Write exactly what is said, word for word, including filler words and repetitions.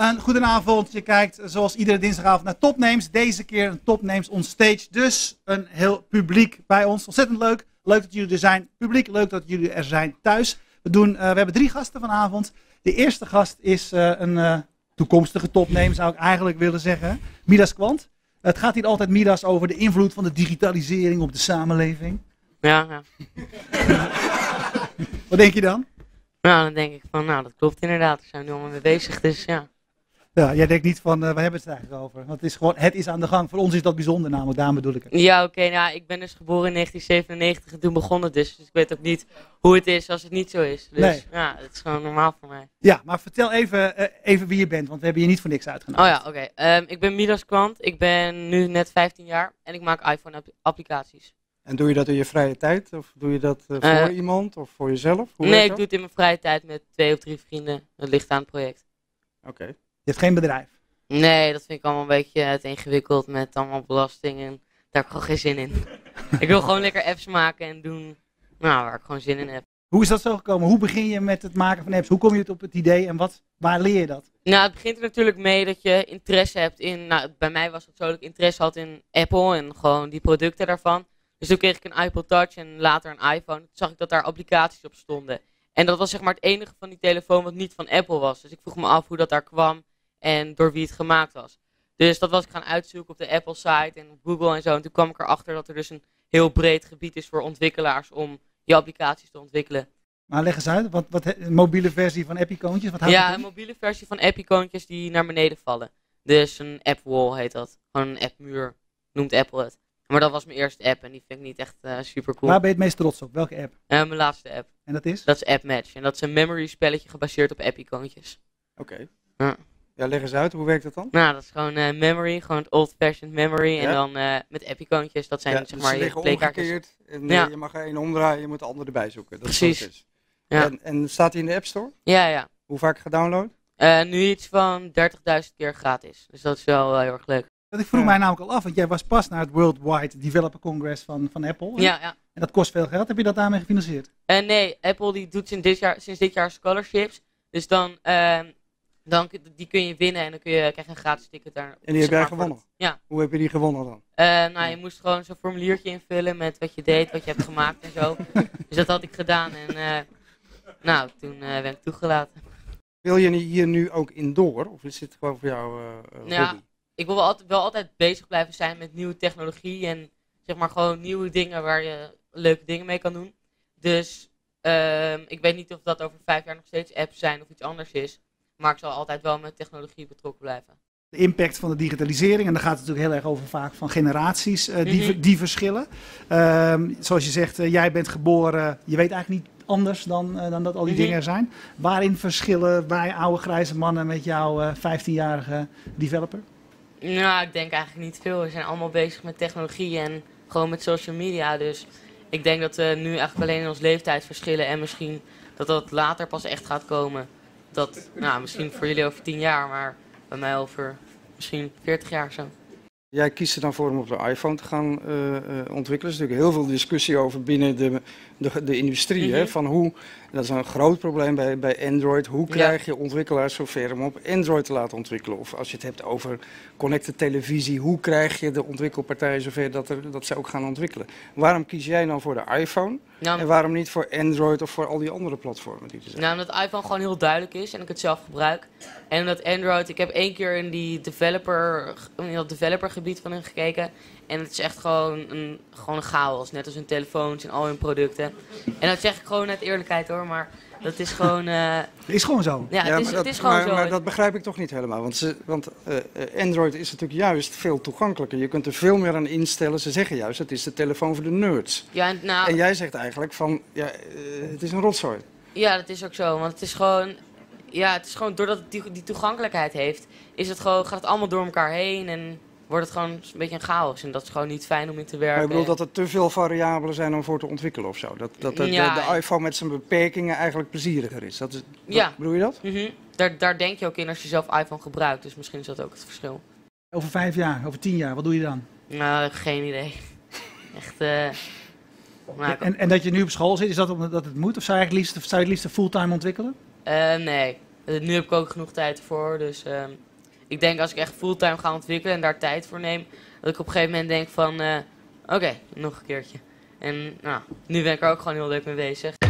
Een goedenavond. Je kijkt zoals iedere dinsdagavond naar Topnames. Deze keer een Topnames on stage. Dus een heel publiek bij ons. Ontzettend leuk. Leuk dat jullie er zijn. Publiek, leuk dat jullie er zijn thuis. We, doen, uh, we hebben drie gasten vanavond. De eerste gast is uh, een uh, toekomstige Topname, zou ik eigenlijk willen zeggen. Midas Quant. Het gaat hier altijd, Midas, over de invloed van de digitalisering op de samenleving. Ja, ja. Wat denk je dan? Nou, dan denk ik van, nou, dat klopt inderdaad. Daar zijn we nu allemaal mee bezig, dus ja. Ja, jij denkt niet van, uh, waar hebben we het eigenlijk over? Want het is gewoon, het is aan de gang. Voor ons is dat bijzonder namelijk, daarom bedoel ik het. Ja, oké, okay, nou, ik ben dus geboren in negentien zevenennegentig en toen begon het dus. Dus ik weet ook niet hoe het is als het niet zo is. Dus nee. Ja, het is gewoon normaal voor mij. Ja, maar vertel even, uh, even wie je bent, want we hebben je niet voor niks uitgenodigd. Oh ja, oké. Okay. Um, ik ben Midas Quant. Ik ben nu net vijftien jaar en ik maak iPhone-applicaties. En doe je dat in je vrije tijd? Of doe je dat uh, voor uh, iemand of voor jezelf? Hoe nee, ik doe het in mijn vrije tijd met twee of drie vrienden. Dat ligt aan het project. Oké. Okay. Je hebt geen bedrijf? Nee, dat vind ik allemaal een beetje te ingewikkeld met allemaal belastingen. Daar heb ik gewoon geen zin in. Ik wil gewoon lekker apps maken en doen nou, waar ik gewoon zin in heb. Hoe is dat zo gekomen? Hoe begin je met het maken van apps? Hoe kom je op het idee en wat, waar leer je dat? Nou, het begint er natuurlijk mee dat je interesse hebt in... Nou, bij mij was het zo dat ik interesse had in Apple en gewoon die producten daarvan. Dus toen kreeg ik een iPod Touch en later een iPhone. Toen zag ik dat daar applicaties op stonden. En dat was zeg maar het enige van die telefoon wat niet van Apple was. Dus ik vroeg me af hoe dat daar kwam en door wie het gemaakt was. Dus dat was ik gaan uitzoeken op de Apple site en op Google en zo. En toen kwam ik erachter dat er dus een heel breed gebied is voor ontwikkelaars om je applicaties te ontwikkelen. Maar leg eens uit, wat, wat een mobiele versie van app-icoontjes? Wat houdt ja, het in? Een mobiele versie van app-icoontjes die naar beneden vallen. Dus een app-wall heet dat. Gewoon een app-muur noemt Apple het. Maar dat was mijn eerste app en die vind ik niet echt uh, super cool. Waar ben je het meest trots op? Welke app? Uh, mijn laatste app. En dat is? Dat is AppMatch. En dat is een memory spelletje gebaseerd op app-icoontjes. Oké. Okay. Ja. Ja, leg eens uit. Hoe werkt dat dan? Nou, dat is gewoon uh, memory. Gewoon het old-fashioned memory. Ja? En dan uh, met app-icoontjes. Dat zijn ja, zeg dus maar je playkaartjes. En ja. je mag er één omdraaien. Je moet de andere erbij zoeken. Dat Precies. Is is. Ja. En, en staat hij in de App Store? Ja, ja. Hoe vaak gedownload? Uh, nu iets van dertigduizend keer gratis. Dus dat is wel uh, heel erg leuk. Dat ik vroeg ja. mij namelijk al af, want jij was pas naar het Worldwide Developer Congress van, van Apple. Hè? Ja, ja. En dat kost veel geld. Heb je dat daarmee gefinancierd? Uh, nee, Apple die doet sinds dit jaar, sinds dit jaar scholarships. Dus dan, uh, dan die kun je winnen en dan kun je, krijg je een gratis ticket daar. En die heb jij gewonnen? Het, ja. Hoe heb je die gewonnen dan? Uh, nou, je moest gewoon zo'n formuliertje invullen met wat je deed, wat je hebt gemaakt en zo. Dus dat had ik gedaan en uh, nou, toen uh, ben ik toegelaten. Wil je hier nu ook in door? Of is dit gewoon voor jou uh, hobby? Ja, ik wil wel altijd, wel altijd bezig blijven zijn met nieuwe technologie en zeg maar gewoon nieuwe dingen waar je leuke dingen mee kan doen. Dus uh, ik weet niet of dat over vijf jaar nog steeds apps zijn of iets anders is. Maar ik zal altijd wel met technologie betrokken blijven. De impact van de digitalisering, en daar gaat het natuurlijk heel erg over vaak van generaties uh, die, mm-hmm. die verschillen. Uh, zoals je zegt, uh, jij bent geboren, je weet eigenlijk niet anders dan, uh, dan dat al die mm-hmm. dingen zijn. Waarin verschillen wij oude grijze mannen met jouw uh, vijftienjarige developer? Nou, ik denk eigenlijk niet veel. We zijn allemaal bezig met technologie en gewoon met social media. Dus ik denk dat we nu eigenlijk alleen in ons leeftijd verschillen en misschien dat dat later pas echt gaat komen. Dat, nou, misschien voor jullie over tien jaar, maar bij mij over misschien veertig jaar zo. Jij kiest er dan voor om op de iPhone te gaan uh, uh, ontwikkelen. Er is natuurlijk heel veel discussie over binnen de, de, de industrie. Mm-hmm. Hè, van hoe, dat is een groot probleem bij, bij Android. Hoe krijg je ontwikkelaars zover om op Android te laten ontwikkelen? Of als je het hebt over connected televisie, hoe krijg je de ontwikkelpartijen zover dat, er, dat ze ook gaan ontwikkelen? Waarom kies jij dan voor de iPhone? Nou, en waarom niet voor Android of voor al die andere platformen die er zijn? Nou, omdat de iPhone gewoon heel duidelijk is en ik het zelf gebruik. En omdat Android, ik heb één keer in die developer, in dat developergebied van hen gekeken. En het is echt gewoon een, gewoon een chaos, net als hun telefoons en al hun producten. En dat zeg ik gewoon uit eerlijkheid hoor, maar dat is gewoon... Uh... Het is gewoon zo. Ja, het, ja, is, dat, het is gewoon maar, zo. Maar dat begrijp ik toch niet helemaal, want, ze, want uh, Android is natuurlijk juist veel toegankelijker. Je kunt er veel meer aan instellen. Ze zeggen juist, het is de telefoon voor de nerds. Ja, en, nou, en jij zegt eigenlijk van, ja, uh, het is een rotzooi. Ja, dat is ook zo, want het is gewoon... Ja, het is gewoon, doordat het die, die toegankelijkheid heeft, is het gewoon, gaat het allemaal door elkaar heen en wordt het gewoon een beetje een chaos. En dat is gewoon niet fijn om in te werken. Maar ik bedoel dat er te veel variabelen zijn om voor te ontwikkelen of zo. Dat, dat de, ja, de, de iPhone met zijn beperkingen eigenlijk plezieriger is. Dat is dat, ja. Bedoel je dat? Mm-hmm. daar, daar denk je ook in als je zelf iPhone gebruikt, dus misschien is dat ook het verschil. Over vijf jaar, over tien jaar, wat doe je dan? Nou, geen idee. Echt... Uh, en, en, en dat je nu op school zit, is dat omdat dat het moet? Of zou je het liefst, zou je het liefst fulltime ontwikkelen? Uh, nee. Uh, nu heb ik ook genoeg tijd ervoor. Dus uh, ik denk als ik echt fulltime ga ontwikkelen en daar tijd voor neem, dat ik op een gegeven moment denk van, uh, oké, okay, nog een keertje. En nou, nu ben ik er ook gewoon heel leuk mee bezig.